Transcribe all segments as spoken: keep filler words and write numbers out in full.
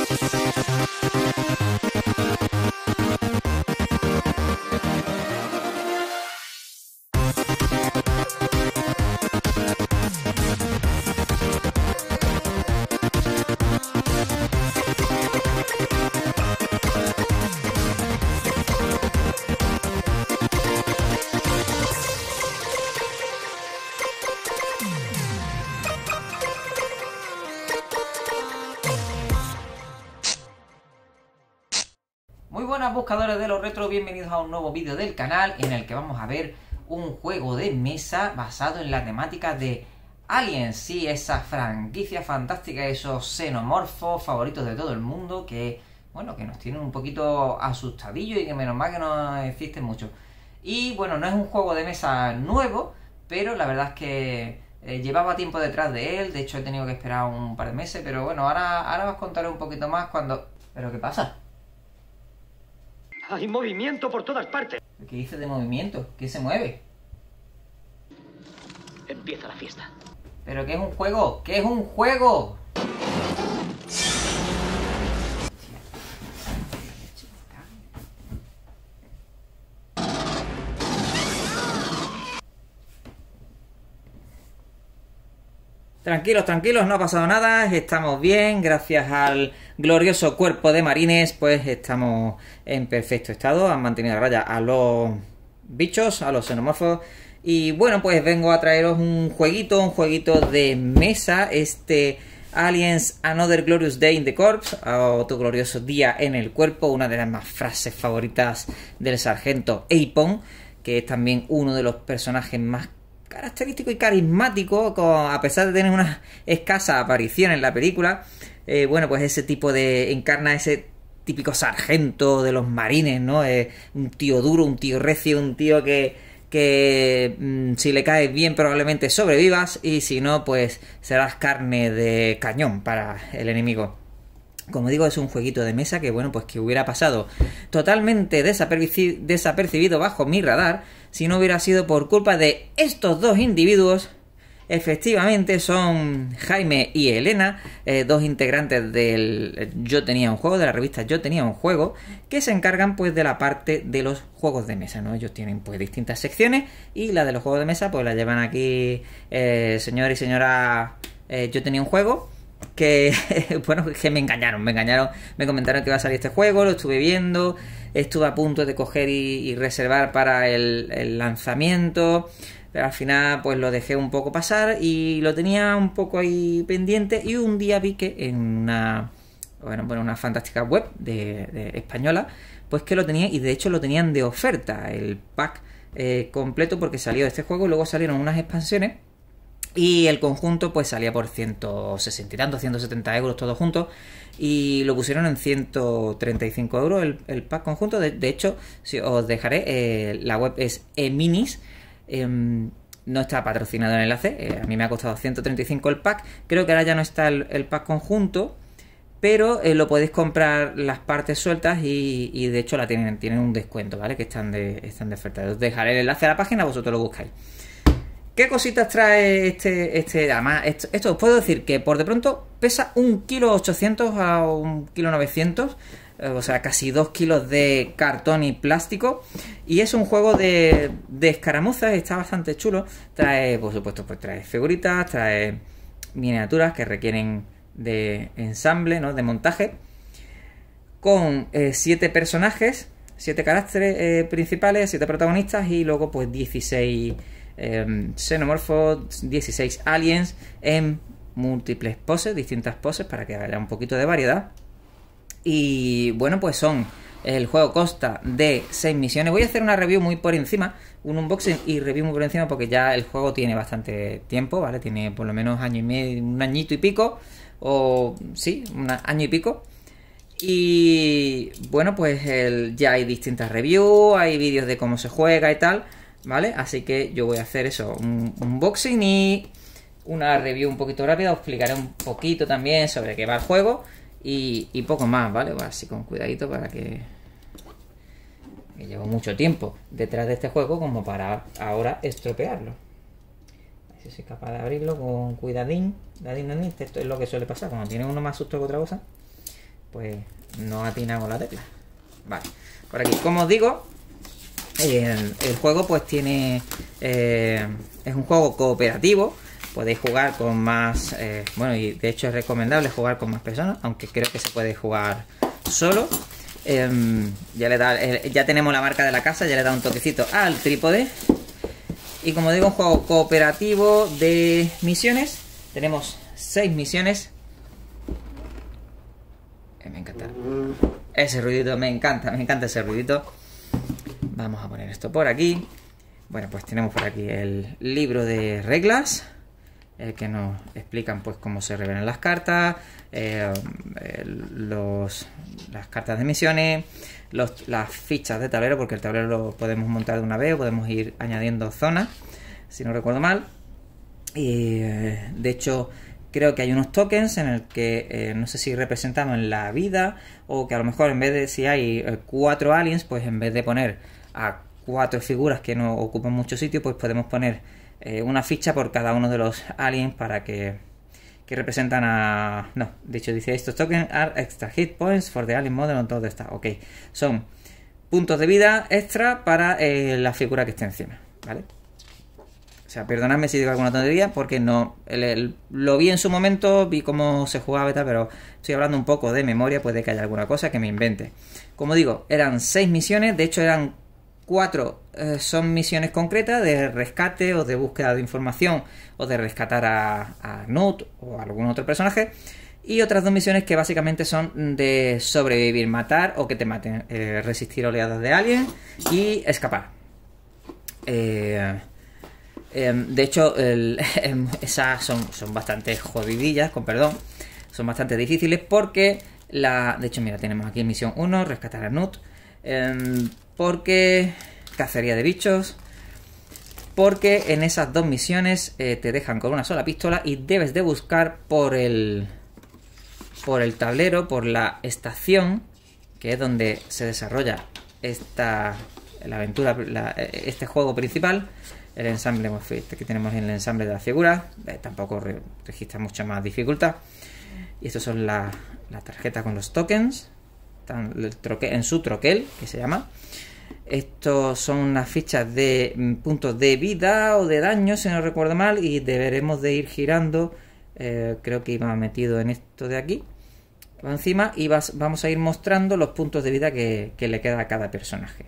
Muy buenas buscadores de los retro, bienvenidos a un nuevo vídeo del canal en el que vamos a ver un juego de mesa basado en la temática de Aliens. Sí, esa franquicia fantástica, esos xenomorfos favoritos de todo el mundo que, bueno, que nos tienen un poquito asustadillos y que menos mal que no existen mucho. Y bueno, no es un juego de mesa nuevo, pero la verdad es que eh, llevaba tiempo detrás de él. De hecho he tenido que esperar un par de meses, pero bueno, ahora, ahora os contaré un poquito más cuando... ¿Pero qué pasa? Hay movimiento por todas partes. ¿Qué dices de movimiento? ¿Qué se mueve? Empieza la fiesta. ¿Pero qué es un juego? ¿Qué es un juego? Tranquilos, tranquilos, no ha pasado nada, estamos bien, gracias al glorioso cuerpo de marines, pues estamos en perfecto estado, han mantenido a raya a los bichos, a los xenomorfos, y bueno, pues vengo a traeros un jueguito, un jueguito de mesa, este Aliens Another Glorious Day in the Corps, otro glorioso día en el cuerpo, una de las más frases favoritas del sargento Apon, que es también uno de los personajes más característico y carismático, con, a pesar de tener una escasa aparición en la película. Eh, bueno, pues ese tipo de... encarna ese típico sargento de los marines, ¿no? Eh, un tío duro, un tío recio, un tío que, que mmm, si le caes bien probablemente sobrevivas, y si no, pues serás carne de cañón para el enemigo. Como digo, es un jueguito de mesa que, bueno, pues que hubiera pasado totalmente desapercibido bajo mi radar si no hubiera sido por culpa de estos dos individuos. Efectivamente son Jaime y Elena, eh, dos integrantes del Yo Tenía un Juego, de la revista Yo Tenía un Juego, que se encargan pues de la parte de los juegos de mesa, ¿no? Ellos tienen pues distintas secciones y la de los juegos de mesa pues la llevan aquí eh, señor y señora eh, Yo Tenía un Juego. Que, bueno, que me engañaron, me engañaron, me comentaron que iba a salir este juego, lo estuve viendo, estuve a punto de coger y, y reservar para el, el lanzamiento, pero al final pues lo dejé un poco pasar y lo tenía un poco ahí pendiente, y un día vi que en una, bueno, bueno, una fantástica web de, de española, pues que lo tenía, y de hecho lo tenían de oferta, el pack eh, completo, porque salió este juego y luego salieron unas expansiones. Y el conjunto pues salía por ciento sesenta y tanto, ciento setenta euros todo junto. Y lo pusieron en ciento treinta y cinco euros el, el pack conjunto. De, de hecho, si os dejaré, eh, la web es eminis. Eh, no está patrocinado el enlace. Eh, a mí me ha costado ciento treinta y cinco el pack. Creo que ahora ya no está el, el pack conjunto. Pero eh, lo podéis comprar las partes sueltas y, y de hecho la tienen, tienen un descuento, ¿vale? Que están de, están de oferta. Os dejaré el enlace a la página, vosotros lo buscáis. ¿Qué cositas trae este, este? Además, esto, esto os puedo decir que por de pronto pesa un kilo ochocientos a un kilo novecientos, eh, o sea, casi dos kilos de cartón y plástico. Y es un juego de, de escaramuzas, está bastante chulo. Trae, por supuesto, pues trae figuritas, trae miniaturas que requieren de ensamble, ¿no? De montaje. Con eh, siete personajes, siete caracteres eh, principales, siete protagonistas y luego pues dieciséis... Eh, xenomorfos, dieciséis aliens en múltiples poses, distintas poses, para que haya un poquito de variedad. Y bueno, pues son, el juego consta de seis misiones. Voy a hacer una review muy por encima, un unboxing y review muy por encima, porque ya el juego tiene bastante tiempo, ¿vale? Tiene por lo menos año y medio, un añito y pico, o sí, un año y pico. Y bueno, pues el, ya hay distintas reviews, hay vídeos de cómo se juega y tal, ¿vale? Así que yo voy a hacer eso, un unboxing y una review un poquito rápida. Os explicaré un poquito también sobre qué va el juego y, y poco más, ¿vale? Pues así con cuidadito, para que, que llevo mucho tiempo detrás de este juego como para ahora estropearlo. A ver si soy capaz de abrirlo con cuidadín. Dadín, dadín. Esto es lo que suele pasar cuando tiene uno más susto que otra cosa. pues no atinamos la tecla. Vale, por aquí, como os digo, el, el juego pues tiene... Eh, es un juego cooperativo. Podéis jugar con más... Eh, bueno, y de hecho es recomendable jugar con más personas, aunque creo que se puede jugar solo. Eh, ya, le da, eh, ya tenemos la marca de la casa, ya le da un toquecito al trípode. Y como digo, un juego cooperativo de misiones. Tenemos seis misiones. Eh, me encanta. Ese ruidito, me encanta, me encanta ese ruidito. Vamos a poner esto por aquí. Bueno, pues tenemos por aquí el libro de reglas, eh, que nos explican pues cómo se revelan las cartas, eh, eh, los, las cartas de misiones, los, las fichas de tablero, porque el tablero lo podemos montar de una vez o podemos ir añadiendo zonas, si no recuerdo mal. Y eh, de hecho creo que hay unos tokens en el que eh, no sé si representamos la vida, o que a lo mejor en vez de, si hay eh, cuatro aliens, pues en vez de poner a cuatro figuras que no ocupan mucho sitio, pues podemos poner eh, una ficha por cada uno de los aliens para que, que representan a... No, de hecho dice, estos tokens are extra hit points for the alien model on todo está. Ok, son puntos de vida extra para eh, la figura que esté encima, ¿vale? O sea, perdonadme si digo alguna tontería, porque no el, el, lo vi en su momento, vi cómo se jugaba y tal, pero estoy hablando un poco de memoria, puede que haya alguna cosa que me invente. Como digo, eran seis misiones, de hecho eran cuatro, eh, son misiones concretas de rescate o de búsqueda de información o de rescatar a, a Nut o a algún otro personaje. Y otras dos misiones que básicamente son de sobrevivir, matar o que te maten, eh, resistir oleadas de aliens y escapar. Eh... De hecho, el, esas son, son bastante jodidillas, con perdón. Son bastante difíciles porque la... De hecho, mira, tenemos aquí en misión uno, rescatar a Nut. Eh, porque... Cacería de bichos. Porque en esas dos misiones eh, te dejan con una sola pistola y debes de buscar por el... Por el tablero, por la estación, que es donde se desarrolla esta... La aventura, la, este juego principal. El ensamble que tenemos en el ensamble de las figuras, eh, tampoco re registra mucha más dificultad. Y estas son las la tarjetas con los tokens, están el troque, en su troquel, que se llama. Estos son unas fichas de mm, puntos de vida o de daño, si no recuerdo mal, y deberemos de ir girando. Eh, creo que iba metido en esto de aquí, va encima, y vas, vamos a ir mostrando los puntos de vida que, que le queda a cada personaje.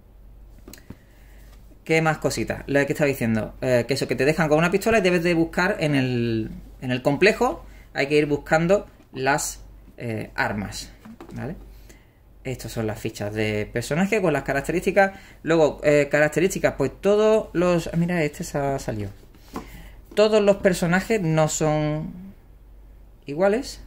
¿Qué más cositas? Lo que estaba diciendo, eh, que eso, que te dejan con una pistola y debes de buscar en el, en el complejo, hay que ir buscando las eh, armas, ¿vale? Estas son las fichas de personaje con las características. Luego, eh, características, pues todos los... Mira, este se ha salido. Todos los personajes no son iguales.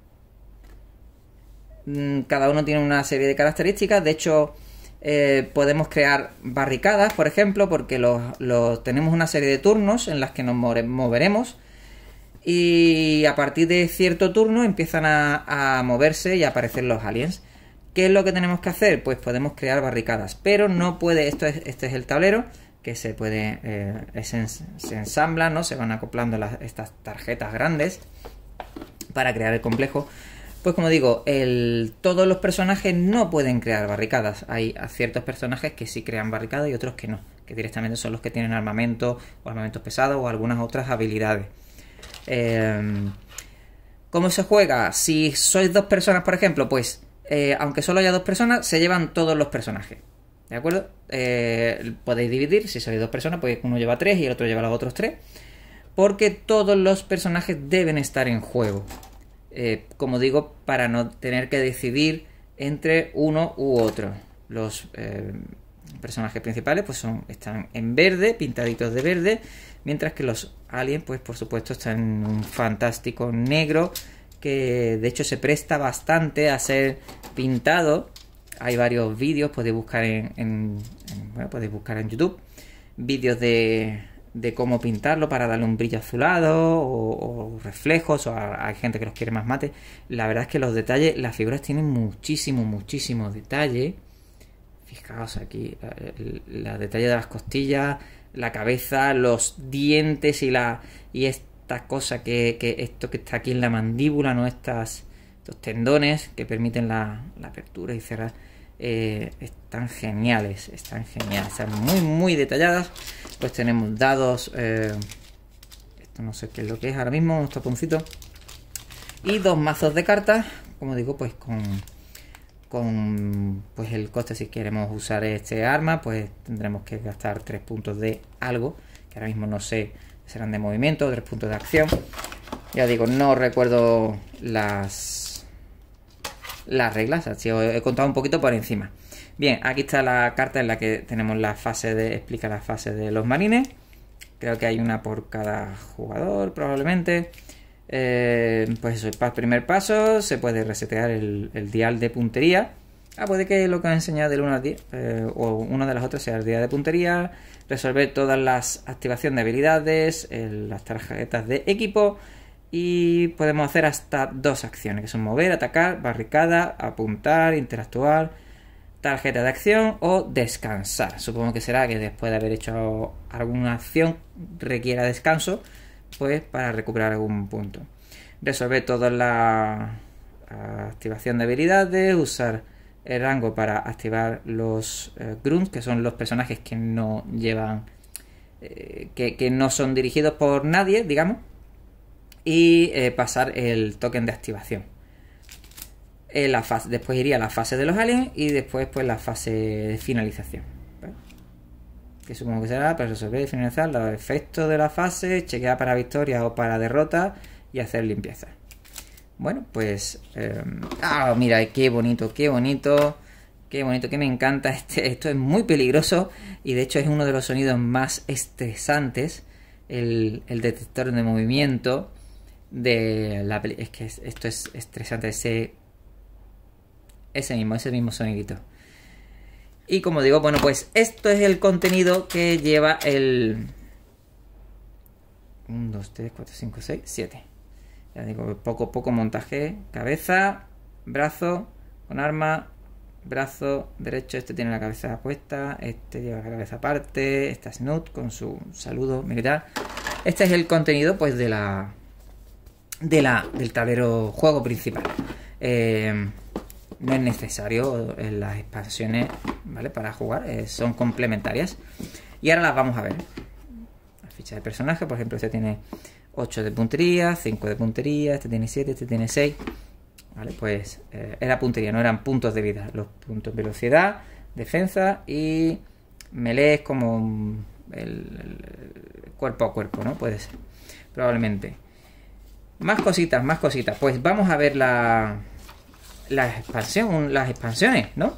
Cada uno tiene una serie de características, de hecho... Eh, podemos crear barricadas, por ejemplo, porque los, los, tenemos una serie de turnos en las que nos moveremos y a partir de cierto turno empiezan a, a moverse y a aparecer los aliens. ¿Qué es lo que tenemos que hacer? Pues podemos crear barricadas, pero no puede, esto es, este es el tablero que se puede, eh, se, se ensamblan, ¿no? Se van acoplando las, estas tarjetas grandes para crear el complejo. Pues como digo, el, todos los personajes no pueden crear barricadas. Hay ciertos personajes que sí crean barricadas y otros que no, que directamente son los que tienen armamento o armamentos pesados o algunas otras habilidades. Eh, ¿Cómo se juega? Si sois dos personas, por ejemplo, pues eh, aunque solo haya dos personas, se llevan todos los personajes. ¿De acuerdo? Eh, podéis dividir, si sois dos personas, pues uno lleva tres y el otro lleva los otros tres. Porque todos los personajes deben estar en juego. Eh, como digo, para no tener que decidir entre uno u otro. Los eh, personajes principales pues son, están en verde, pintaditos de verde, mientras que los aliens, pues por supuesto, están en un fantástico negro, que de hecho se presta bastante a ser pintado. Hay varios vídeos, podéis buscar en, en, en bueno, podéis buscar en YouTube vídeos de de cómo pintarlo para darle un brillo azulado o, o reflejos, o a, hay gente que los quiere más mate. La verdad es que los detalles, las figuras tienen muchísimo, muchísimo detalle. Fijaos aquí, los detalles de las costillas, la cabeza, los dientes y la y esta cosa que, que esto que está aquí en la mandíbula, ¿no? Estas, estos tendones que permiten la, la apertura y cerrar. Eh, están geniales, están geniales, están muy muy detalladas. Pues tenemos dados, eh, esto no sé qué es lo que es ahora mismo, unos taponcitos y dos mazos de cartas, como digo, pues con con pues el coste. Si queremos usar este arma, pues tendremos que gastar tres puntos de algo, que ahora mismo no sé, serán de movimiento, tres puntos de acción. Ya digo, no recuerdo las las reglas, así os he contado un poquito por encima. Bien, aquí está la carta en la que tenemos la fase de, explica la fase de los marines. Creo que hay una por cada jugador, probablemente. Eh, pues eso, el primer paso, se puede resetear el, el dial de puntería. Ah, puede que lo que os he enseñado del uno al diez, eh, o una de las otras sea el dial de puntería. Resolver todas las activaciones de habilidades, el, las tarjetas de equipo. Y podemos hacer hasta dos acciones, que son mover, atacar, barricada, apuntar, interactuar, tarjeta de acción o descansar. Supongo que será que después de haber hecho alguna acción requiera descanso, pues para recuperar algún punto. Resolver toda la activación de habilidades, usar el rango para activar los eh, grunts, que son los personajes que no llevan, eh, que, que no son dirigidos por nadie, digamos. Y eh, pasar el token de activación. En la fase, después iría a la fase de los aliens y después pues la fase de finalización, ¿vale? Que supongo que será para resolver y finalizar los efectos de la fase, chequear para victoria o para derrota y hacer limpieza. Bueno, pues... Eh, ah, mira, qué bonito, qué bonito, qué bonito, que me encanta. Este, esto es muy peligroso y de hecho es uno de los sonidos más estresantes, el, el detector de movimiento de la peli. Es que esto es estresante, ese ese mismo, ese mismo sonidito. Y como digo, bueno, pues esto es el contenido que lleva el uno, dos, tres, cuatro, cinco, seis, siete. Ya digo, poco poco montaje. Cabeza, brazo con arma, brazo derecho, este tiene la cabeza puesta, este lleva la cabeza aparte, esta Snoot con su saludo militar. Este es el contenido pues de la de la del tablero juego principal. Eh, no es necesario en las expansiones, ¿vale? Para jugar, eh, son complementarias. Y ahora las vamos a ver. La ficha de personaje, por ejemplo, este tiene ocho de puntería, cinco de puntería, este tiene siete, este tiene seis. Vale, pues eh, era puntería, no eran puntos de vida. Los puntos de velocidad, defensa y melee es como el, el cuerpo a cuerpo, ¿no? Puede ser, probablemente. Más cositas, más cositas. Pues vamos a ver la, la expansión, las expansiones, ¿no?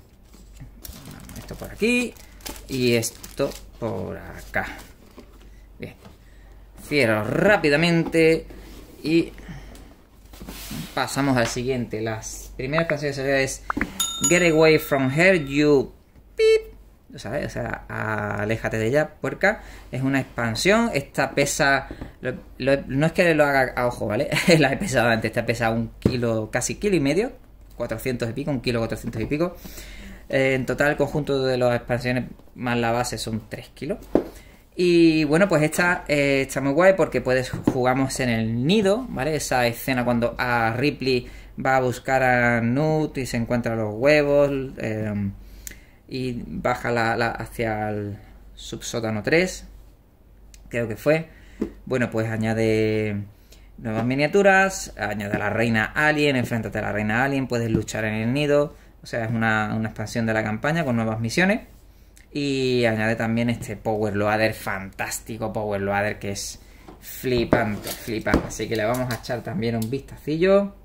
Esto por aquí y esto por acá. Bien. Cierro rápidamente y pasamos al siguiente. Las primeras expansiones es Get Away From Her, You Beep. ¿Sabes? O sea, aléjate de ella, puerca. Es una expansión. Esta pesa... Lo, lo, no es que lo haga a ojo, ¿vale? La he pesado antes. Esta pesa un kilo, casi kilo y medio. cuatrocientos y pico, un kilo cuatrocientos y pico. Eh, en total, el conjunto de las expansiones más la base son tres kilos. Y bueno, pues esta eh, está muy guay porque puedes jugamos en el nido, ¿vale? Esa escena cuando a Ripley va a buscar a Newt y se encuentra los huevos... Eh, y baja la, la, hacia el subsótano tres, creo que fue. Bueno, pues añade nuevas miniaturas, añade a la reina alien, enfréntate a la reina alien, puedes luchar en el nido. O sea, es una, una expansión de la campaña con nuevas misiones. Y añade también este Power Loader, fantástico Power Loader, que es flipante, flipante. Así que le vamos a echar también un vistacillo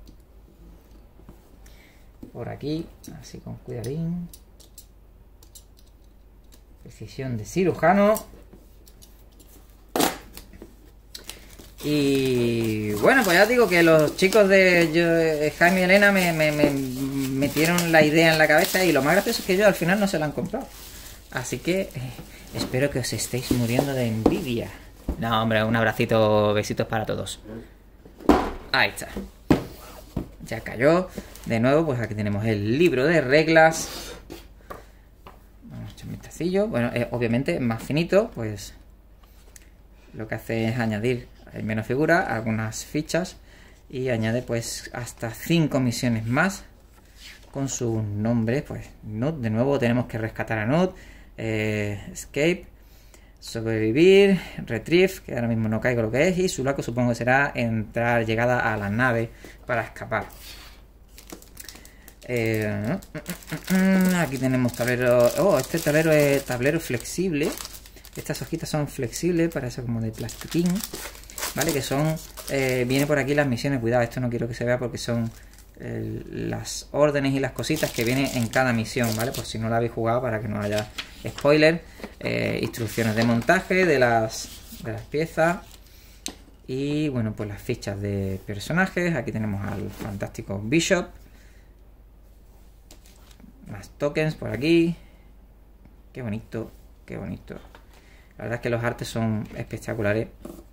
por aquí, así con cuidadín. Precisión de cirujano. Y bueno, pues ya digo que los chicos de yo, Jaime y Elena me, me, me metieron la idea en la cabeza. Y lo más gracioso es que yo al final no se la han comprado. Así que eh, espero que os estéis muriendo de envidia. No, hombre, un abracito, besitos para todos. Ahí está. Ya cayó. De nuevo, pues aquí tenemos el libro de reglas. Un vistacillo. Bueno, eh, obviamente más finito, pues lo que hace es añadir menos figuras, algunas fichas y añade pues hasta cinco misiones más con sus nombres. Pues Nut, de nuevo tenemos que rescatar a Nut, eh, Escape, sobrevivir, Retrieve, que ahora mismo no caigo lo que es, y Sulaco supongo que será entrar, llegada a la nave para escapar. Eh, aquí tenemos tablero. Oh, este tablero es tablero flexible. Estas hojitas son flexibles, parece como de plastiquín, ¿vale? Que son, eh, viene por aquí las misiones. Cuidado, esto no quiero que se vea porque son eh, las órdenes y las cositas que vienen en cada misión, ¿vale? Por si no la habéis jugado, para que no haya spoiler. Eh, instrucciones de montaje de las, de las piezas. Y bueno, pues las fichas de personajes. Aquí tenemos al fantástico Bishop. Más tokens por aquí. Qué bonito, qué bonito. La verdad es que los artes son espectaculares.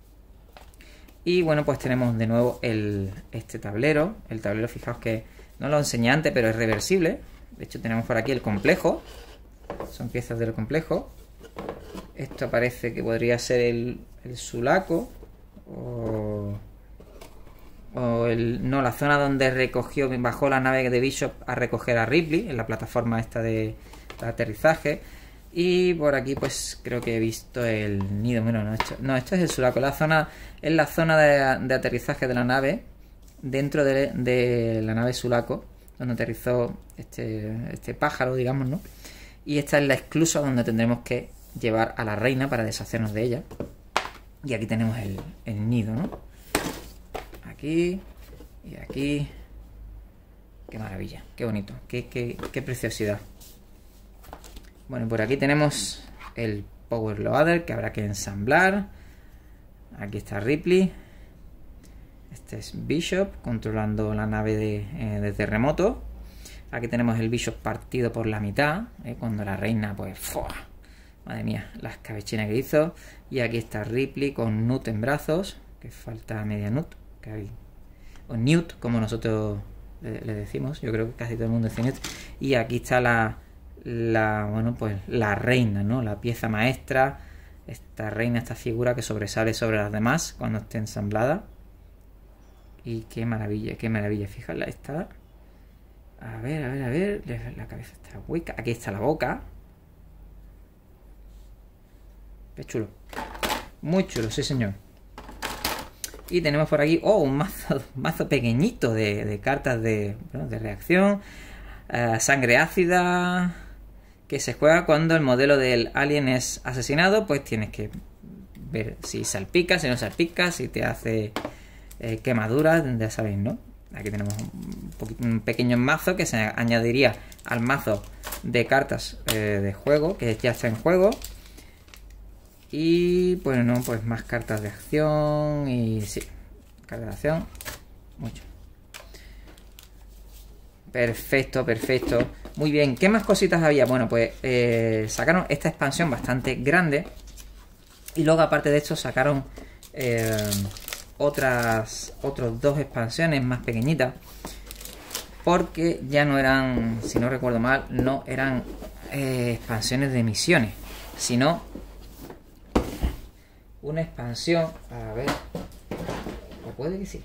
Y bueno, pues tenemos de nuevo el, este tablero. El tablero, fijaos que no lo enseñé antes, pero es reversible. De hecho tenemos por aquí el complejo. Son piezas del complejo. Esto parece que podría ser el, el Sulaco. O... O el, no, la zona donde recogió, bajó la nave de Bishop a recoger a Ripley, en la plataforma esta de, de aterrizaje. Y por aquí pues creo que he visto el nido. Bueno, no, esto, no, esto es el Sulaco. La zona, es la zona de, de aterrizaje de la nave, dentro de, de la nave Sulaco, donde aterrizó este, este pájaro, digamos, ¿no? Y esta es la esclusa donde tendremos que llevar a la reina para deshacernos de ella. Y aquí tenemos el, el nido, ¿no? Aquí y aquí. Qué maravilla, qué bonito, qué, qué, qué preciosidad. Bueno, por aquí tenemos el Power Loader que habrá que ensamblar. Aquí está Ripley. Este es Bishop controlando la nave de, eh, de terremoto. Aquí tenemos el Bishop partido por la mitad, eh, cuando la reina pues ¡fua! Madre mía, la escabechinas que hizo. Y aquí está Ripley con Nut en brazos, que falta media Nut. Que hay, o Newt, como nosotros le, le decimos. Yo creo que casi todo el mundo dice Newt. Y aquí está la, la bueno, pues la reina, ¿no? La pieza maestra. Esta reina, esta figura que sobresale sobre las demás cuando esté ensamblada. Y qué maravilla, qué maravilla. Fíjala, está. A ver, a ver, a ver. La cabeza está hueca. Aquí está la boca. Qué chulo. Muy chulo, sí señor. Y tenemos por aquí, oh, un mazo, un mazo pequeñito de, de cartas de, bueno, de reacción. Uh, sangre ácida, que se juega cuando el modelo del alien es asesinado. Pues tienes que ver si salpica, si no salpica, si te hace eh, quemaduras, ya sabéis, ¿no? Aquí tenemos un, poquito, un pequeño mazo que se añadiría al mazo de cartas eh, de juego, que ya está en juego. Y bueno, pues más cartas de acción. Y sí, cartas de acción. Mucho. Perfecto, perfecto. Muy bien, ¿qué más cositas había? Bueno, pues eh, sacaron esta expansión bastante grande. Y luego aparte de esto sacaron eh, otras otros dos expansiones más pequeñitas. Porque ya no eran, si no recuerdo mal, no eran eh, expansiones de misiones, sino una expansión, a ver, o puede que sí,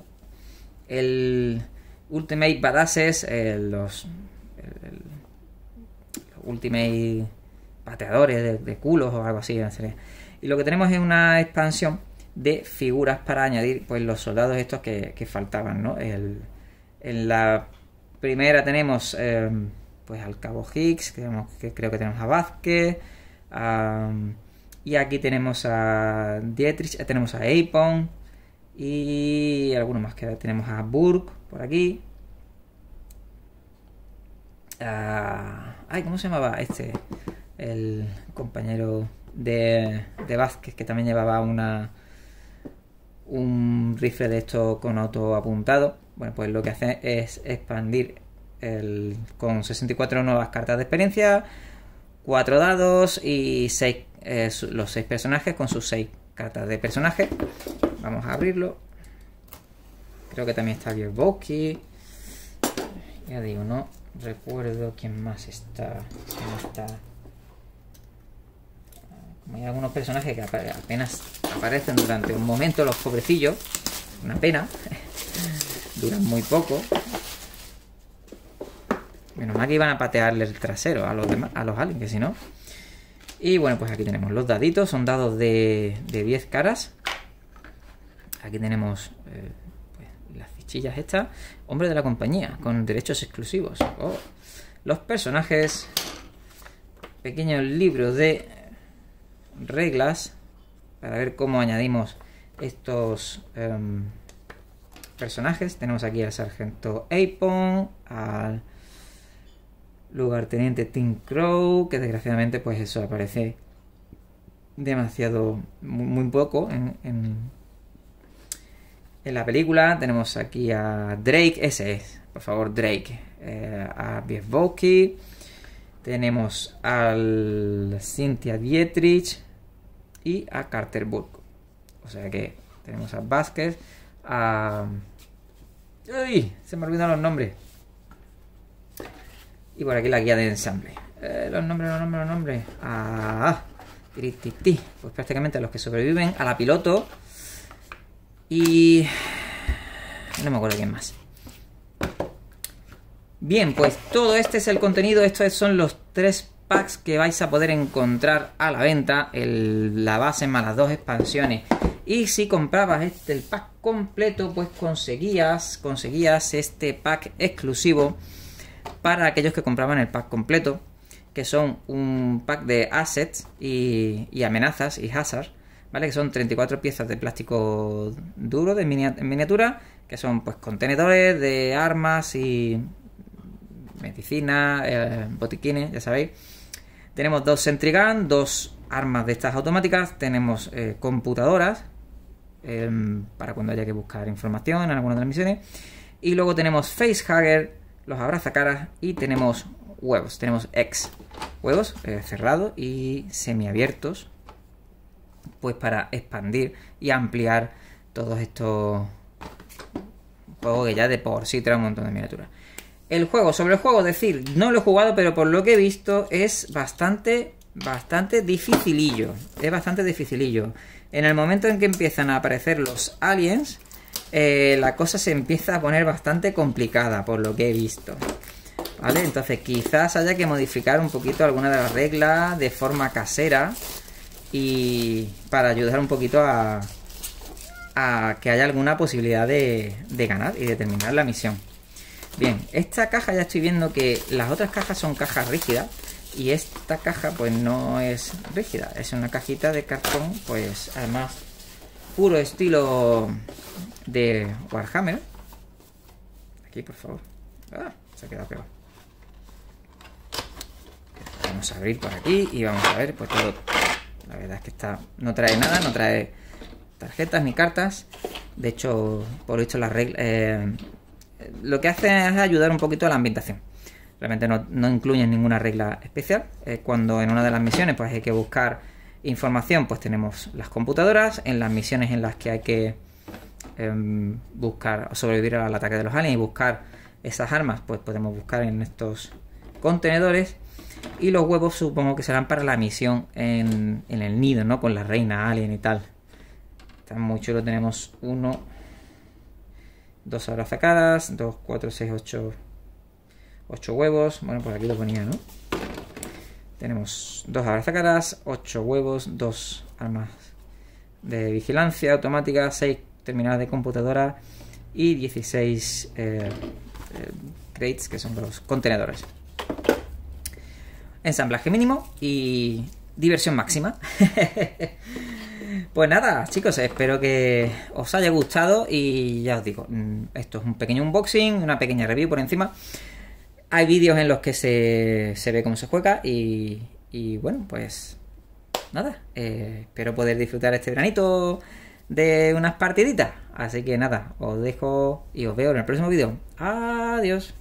el Ultimate Badasses, el, los, el, el, los Ultimate pateadores de, de culos o algo así. Y lo que tenemos es una expansión de figuras para añadir pues los soldados estos que, que faltaban, ¿no? El, en la primera tenemos eh, pues al Cabo Hicks, que, tenemos, que creo que tenemos a Vázquez, a... Y aquí tenemos a Dietrich, tenemos a Apon y algunos más que tenemos a Burke por aquí. Uh, ay, ¿cómo se llamaba este? El compañero de, de Vázquez, que también llevaba una un rifle de esto con auto apuntado. Bueno, pues lo que hace es expandir el, con sesenta y cuatro nuevas cartas de experiencia, cuatro dados y seis Eh, los seis personajes con sus seis cartas de personaje. Vamos a abrirlo. Creo que también está Bierbowski. Ya digo, no recuerdo quién más está. ¿Quién está? Como hay algunos personajes que apenas aparecen durante un momento, los pobrecillos. Una pena. Duran muy poco. Menos mal que iban a patearle el trasero a los demás, a los aliens, que si no. Y bueno, pues aquí tenemos los daditos. Son dados de, de diez caras. Aquí tenemos eh, pues, las fichillas estas. Hombre de la compañía, con derechos exclusivos. Oh. Los personajes. Pequeños libros de reglas. Para ver cómo añadimos estos um, personajes. Tenemos aquí al sargento Apon. Al lugarteniente Tim Crow. Que desgraciadamente pues eso aparece demasiado. Muy, muy poco en... en En la película. Tenemos aquí a Drake, ese es, por favor, Drake. Eh, a Biesbowski. Tenemos al Cynthia Dietrich y a Carter Burke. O sea que tenemos a Vázquez, a... ¡Uy! Se me olvidaron los nombres. Y por aquí la guía de ensamble. Eh, los nombres, los nombres, los nombres. Ah, ti, ti, ti. Pues prácticamente los que sobreviven. A la piloto. Y... no me acuerdo quién más. Bien, pues todo este es el contenido. Estos son los tres packs que vais a poder encontrar a la venta. El, la base más las dos expansiones. Y si comprabas este, el pack completo, pues conseguías, conseguías este pack exclusivo para aquellos que compraban el pack completo. Que son un pack de assets y, y amenazas y hazard. ¿Vale? Que son treinta y cuatro piezas de plástico duro de miniatura, que son pues contenedores de armas y medicina, eh, botiquines, ya sabéis. Tenemos dos Sentry Gun, dos armas de estas automáticas, tenemos eh, computadoras eh, para cuando haya que buscar información en alguna de las misiones. Y luego tenemos Facehugger, los abrazacaras y tenemos huevos, tenemos X, huevos eh, cerrados y semiabiertos. Pues para expandir y ampliar todos estos juegos que ya de por sí trae un montón de miniaturas. El juego, sobre el juego, decir, no lo he jugado, pero por lo que he visto es bastante, bastante dificilillo. Es bastante dificilillo. En el momento en que empiezan a aparecer los aliens, eh, la cosa se empieza a poner bastante complicada, por lo que he visto. ¿Vale? Entonces quizás haya que modificar un poquito alguna de las reglas de forma casera. Y para ayudar un poquito a, a que haya alguna posibilidad de, de ganar y de terminar la misión. Bien, esta caja ya estoy viendo que las otras cajas son cajas rígidas. Y esta caja pues no es rígida. Es una cajita de cartón, pues además puro estilo de Warhammer. Aquí por favor. Ah, se ha quedado pegado. Vamos a abrir por aquí y vamos a ver pues todo. La verdad es que esta no trae nada, no trae tarjetas ni cartas. De hecho, por lo visto, las reglas eh, lo que hace es ayudar un poquito a la ambientación. Realmente no, no incluyen ninguna regla especial. Eh, cuando en una de las misiones pues hay que buscar información, pues tenemos las computadoras. En las misiones en las que hay que eh, buscar o sobrevivir al ataque de los aliens y buscar esas armas, pues podemos buscar en estos contenedores. Y los huevos supongo que serán para la misión en, en el nido, ¿no? Con la reina alien y tal. Está muy chulo. Tenemos uno, dos abrazacaras, dos, cuatro, seis, ocho, ocho huevos. Bueno, pues aquí lo ponía, ¿no? Tenemos dos abrazacaras, ocho huevos, dos armas de vigilancia automática, seis terminales de computadora y dieciséis eh, eh, crates, que son los contenedores. Ensamblaje mínimo y diversión máxima. Pues nada, chicos, espero que os haya gustado y ya os digo, esto es un pequeño unboxing, una pequeña review por encima. Hay vídeos en los que se, se ve cómo se juega y, y bueno, pues nada, eh, espero poder disfrutar este veranito de unas partiditas. Así que nada, os dejo y os veo en el próximo vídeo. Adiós.